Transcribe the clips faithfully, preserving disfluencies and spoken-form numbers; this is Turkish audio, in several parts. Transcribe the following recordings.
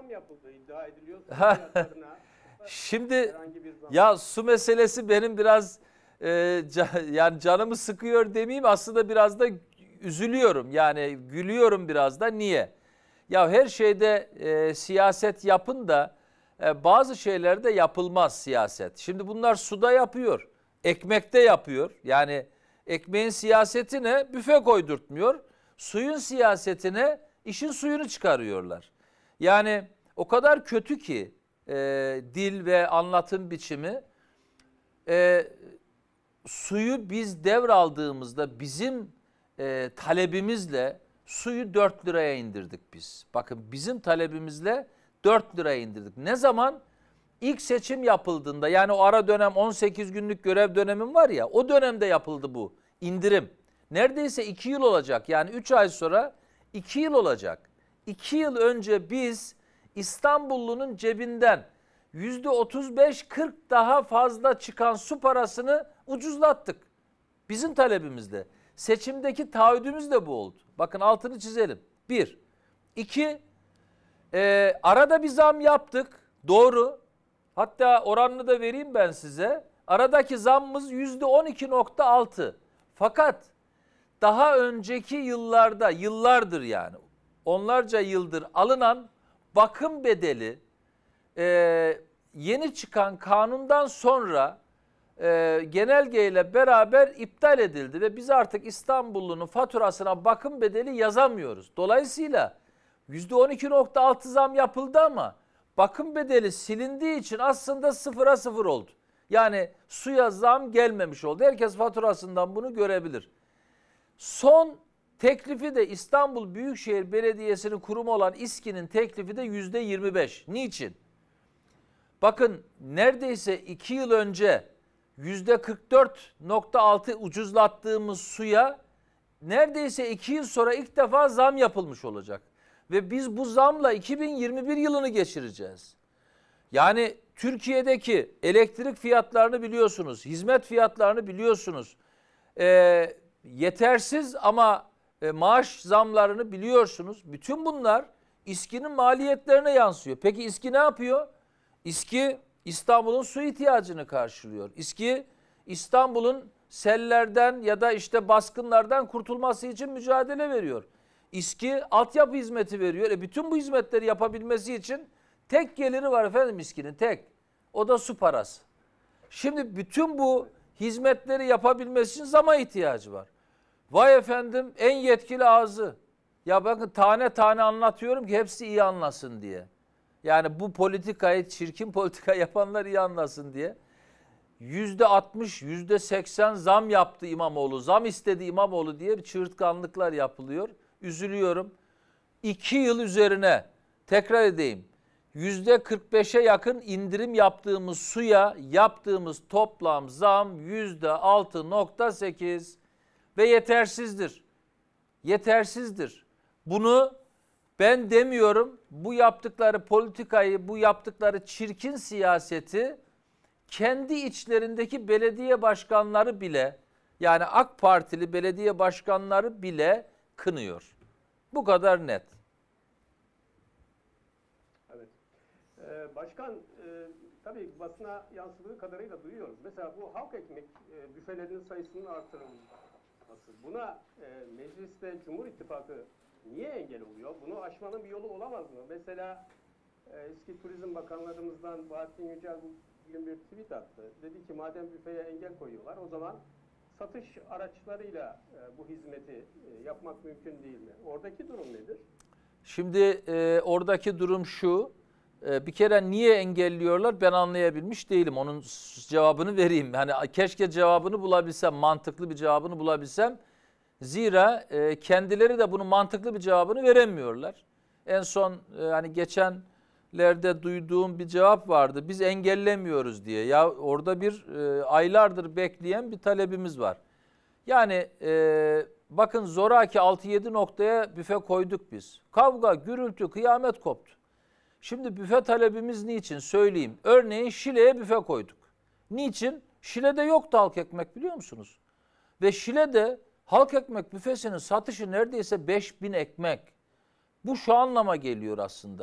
zam yapıldığı iddia ediliyor. Fiyatlarına, şimdi ya su meselesi benim biraz e, can, yani canımı sıkıyor demeyeyim, aslında biraz da üzülüyorum. Yani gülüyorum biraz da. Niye? Ya her şeyde e, siyaset yapın da e, bazı şeylerde yapılmaz siyaset. Şimdi bunlar suda yapıyor, ekmekte yapıyor. Yani ekmeğin siyaseti ne? Büfe koydurtmuyor. Suyun siyasetine işin suyunu çıkarıyorlar. Yani o kadar kötü ki e, dil ve anlatım biçimi. E, suyu biz devraldığımızda bizim e, talebimizle suyu dört liraya indirdik biz. Bakın bizim talebimizle dört liraya indirdik. Ne zaman? İlk seçim yapıldığında, yani o ara dönem on sekiz günlük görev dönemim var ya, o dönemde yapıldı bu indirim. Neredeyse iki yıl olacak, yani üç ay sonra iki yıl olacak. iki yıl önce biz İstanbullunun cebinden yüzde otuz beş kırk daha fazla çıkan su parasını ucuzlattık. Bizim talebimizle. Seçimdeki taahhüdümüz de bu oldu. Bakın altını çizelim. Bir. İki, e, arada bir zam yaptık. Doğru. Hatta oranını da vereyim ben size. Aradaki zammımız yüzde on iki nokta altı. Fakat daha önceki yıllarda, yıllardır yani onlarca yıldır alınan bakım bedeli e, yeni çıkan kanundan sonra e, genelgeyle beraber iptal edildi ve biz artık İstanbullunun faturasına bakım bedeli yazamıyoruz. Dolayısıyla yüzde on iki nokta altı zam yapıldı ama bakım bedeli silindiği için aslında sıfıra sıfır oldu. Yani suya zam gelmemiş oldu. Herkes faturasından bunu görebilir. Son teklifi de İstanbul Büyükşehir Belediyesi'nin kurumu olan İSKİ'nin teklifi de yüzde yirmi beş. Niçin? Bakın neredeyse iki yıl önce yüzde kırk dört nokta altı ucuzlattığımız suya neredeyse iki yıl sonra ilk defa zam yapılmış olacak. Ve biz bu zamla iki bin yirmi bir yılını geçireceğiz. Yani Türkiye'deki elektrik fiyatlarını biliyorsunuz, hizmet fiyatlarını biliyorsunuz. Ee, yetersiz ama e, maaş zamlarını biliyorsunuz. Bütün bunlar İSKİ'nin maliyetlerine yansıyor. Peki İSKİ ne yapıyor? İSKİ İstanbul'un su ihtiyacını karşılıyor. İSKİ İstanbul'un sellerden ya da işte baskınlardan kurtulması için mücadele veriyor. İSKİ altyapı hizmeti veriyor. E bütün bu hizmetleri yapabilmesi için tek geliri var efendim İSKİ'nin, tek. O da su parası. Şimdi bütün bu hizmetleri yapabilmesi için zama ihtiyacı var. Vay efendim, en yetkili ağzı. Ya bakın tane tane anlatıyorum ki hepsi iyi anlasın diye. Yani bu politikayı, çirkin politika yapanlar iyi anlasın diye. yüzde altmış, yüzde seksen zam yaptı İmamoğlu, zam istedi İmamoğlu diye bir çığırtkanlıklar yapılıyor. Üzülüyorum. İki yıl üzerine, tekrar edeyim, yüzde kırk beşe yakın indirim yaptığımız suya yaptığımız toplam zam yüzde altı nokta sekiz ve yetersizdir. Yetersizdir. Bunu ben demiyorum, bu yaptıkları politikayı, bu yaptıkları çirkin siyaseti kendi içlerindeki belediye başkanları bile, yani AK Partili belediye başkanları bile kınıyor. Bu kadar net. Evet. Ee, başkan, e, tabii basına yansıdığı kadarıyla duyuyoruz. Mesela bu halk ekmek e, büfelerinin sayısının artırılması. Buna e, mecliste Cumhur İttifakı niye engel oluyor? Bunu aşmanın bir yolu olamaz mı? Mesela e, eski Turizm Bakanlarımızdan Bahattin Yücel bugün bir tweet attı. Dedi ki madem büfeye engel koyuyorlar, o zaman satış araçlarıyla e, bu hizmeti e, yapmak mümkün değil mi? Oradaki durum nedir? Şimdi e, oradaki durum şu, e, bir kere niye engelliyorlar ben anlayabilmiş değilim. Onun cevabını vereyim. Yani keşke cevabını bulabilsem, mantıklı bir cevabını bulabilsem. Zira e, kendileri de bunun mantıklı bir cevabını veremiyorlar. En son e, hani geçenlerde duyduğum bir cevap vardı. Biz engellemiyoruz diye. Ya orada bir e, aylardır bekleyen bir talebimiz var. Yani e, bakın zoraki altı yedi noktaya büfe koyduk biz. Kavga, gürültü, kıyamet koptu. Şimdi büfe talebimiz niçin söyleyeyim. Örneğin Şile'ye büfe koyduk. Niçin? Şile'de yoktu halk ekmek, biliyor musunuz? Ve Şile'de halk ekmek büfesinin satışı neredeyse beş bin ekmek. Bu şu anlama geliyor aslında.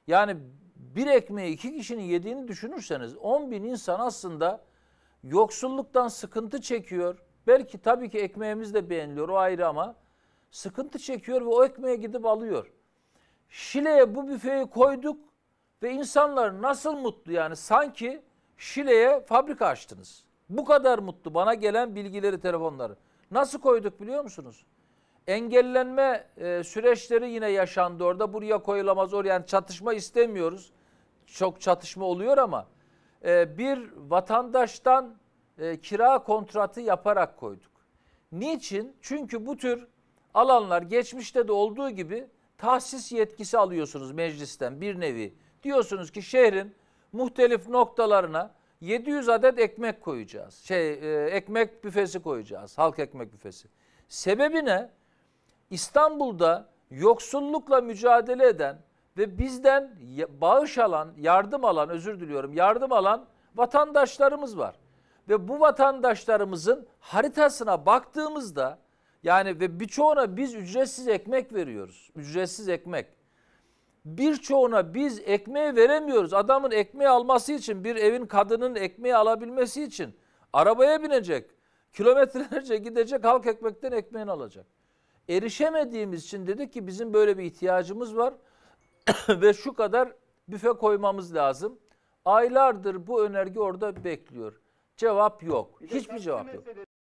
Yani bir ekmeği iki kişinin yediğini düşünürseniz on bin insan aslında yoksulluktan sıkıntı çekiyor. Belki tabii ki ekmeğimiz de beğeniliyor, o ayrı, ama sıkıntı çekiyor ve o ekmeğe gidip alıyor. Şile'ye bu büfeyi koyduk ve insanlar nasıl mutlu, yani sanki Şile'ye fabrika açtınız. Bu kadar mutlu, bana gelen bilgileri, telefonları. Nasıl koyduk biliyor musunuz? Engellenme e, süreçleri yine yaşandı orada. Buraya koyulamaz, oraya, yani çatışma istemiyoruz. Çok çatışma oluyor ama e, bir vatandaştan e, kira kontratı yaparak koyduk. Niçin? Çünkü bu tür alanlar geçmişte de olduğu gibi tahsis yetkisi alıyorsunuz meclisten bir nevi. Diyorsunuz ki şehrin muhtelif noktalarına yedi yüz adet ekmek koyacağız. Şey, e, ekmek büfesi koyacağız. Halk ekmek büfesi. Sebebi ne? İstanbul'da yoksullukla mücadele eden ve bizden bağış alan, yardım alan, özür diliyorum, yardım alan vatandaşlarımız var. Ve bu vatandaşlarımızın haritasına baktığımızda, yani ve birçoğuna biz ücretsiz ekmek veriyoruz. Ücretsiz ekmek. Birçoğuna biz ekmeği veremiyoruz. Adamın ekmeği alması için, bir evin kadının ekmeği alabilmesi için arabaya binecek, kilometrelerce gidecek, halk ekmekten ekmeğini alacak. Erişemediğimiz için dedik ki bizim böyle bir ihtiyacımız var ve şu kadar büfe koymamız lazım. Aylardır bu önerge orada bekliyor. Cevap yok. Hiçbir cevap yok.